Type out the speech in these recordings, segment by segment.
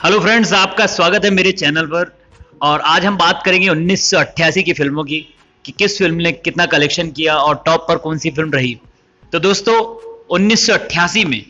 Hello friends, आपका स्वागत है मेरे चैनल पर। और आज हम बात करेंगे 1988 की फिल्मों की कि किस फिल्म ने कितना कलेक्शन किया और टॉप पर कौन सी फिल्म रही। तो दोस्तों, 1988 में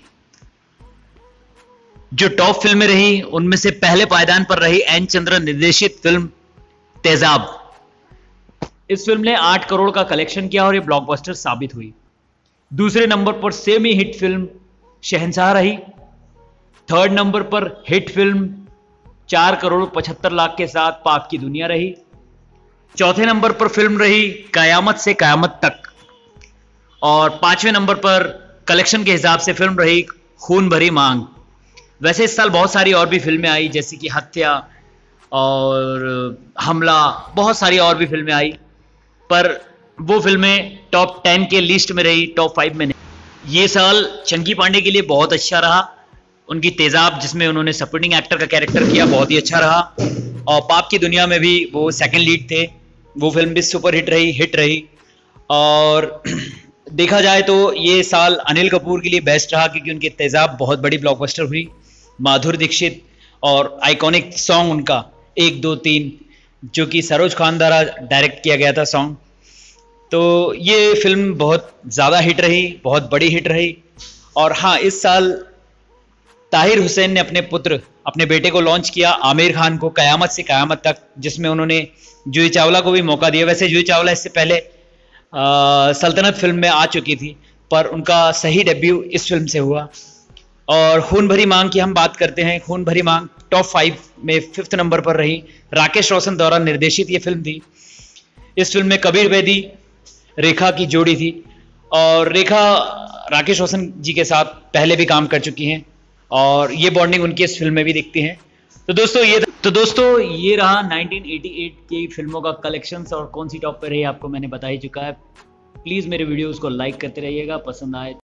जो टॉप फिल्में रही उनमें से पहले पायदान पर रही एन चंद्र निर्देशित फिल्म तेजाब। इस फिल्म ने 8 करोड़ का कलेक्शन किया और ये ब्लॉकबस्टर साबित हुई। दूसरे नंबर पर सेमी हिट फिल्म शहंशाह रही। थर्ड नंबर पर हिट फिल्म 4 करोड़ 75 लाख के साथ पाप की दुनिया रही। चौथे नंबर पर फिल्म रही कयामत से कयामत तक। और पांचवें नंबर पर कलेक्शन के हिसाब से फिल्म रही खून भरी मांग। वैसे इस साल बहुत सारी और भी फिल्में आई, जैसे कि हत्या और हमला, बहुत सारी और भी फिल्में आई, पर वो फिल्में टॉप 10 के लिस्ट में रही, टॉप 5 में नहीं। ये साल चंकी पांडे के लिए बहुत अच्छा रहा। उनकी तेजाब, जिसमें उन्होंने सपोर्टिंग एक्टर का कैरेक्टर किया, बहुत ही अच्छा रहा। और पाप की दुनिया में भी वो सेकंड लीड थे। वो फिल्म भी सुपर हिट रही। और देखा जाए तो ये साल अनिल कपूर के लिए बेस्ट रहा, क्योंकि उनकी तेजाब बहुत बड़ी ब्लॉकबस्टर हुई। माधुरी दीक्षित और आइकॉनिक सॉन्ग उनका 1 2 3, जो कि सरोज खान द्वारा डायरेक्ट किया गया था सॉन्ग। तो ये फिल्म बहुत ज़्यादा हिट रही, बहुत बड़ी हिट रही। और हाँ, इस साल ताहिर हुसैन ने अपने बेटे को लॉन्च किया, आमिर खान को, कयामत से कयामत तक, जिसमें उन्होंने जूही चावला को भी मौका दिया। वैसे जूही चावला इससे पहले सल्तनत फिल्म में आ चुकी थी, पर उनका सही डेब्यू इस फिल्म से हुआ। और खून भरी मांग की हम बात करते हैं। खून भरी मांग टॉप 5 में 5th नंबर पर रही। राकेश रोशन द्वारा निर्देशित ये फिल्म थी। इस फिल्म में कबीर बेदी रेखा की जोड़ी थी, और रेखा राकेश रोशन जी के साथ पहले भी काम कर चुकी हैं, और ये बॉन्डिंग उनकी इस फिल्म में भी दिखती है। तो दोस्तों ये रहा 1988 की फिल्मों का कलेक्शंस, और कौन सी टॉप पे रही आपको मैंने बता ही चुका है। प्लीज़ मेरे वीडियोस को लाइक करते रहिएगा, पसंद आए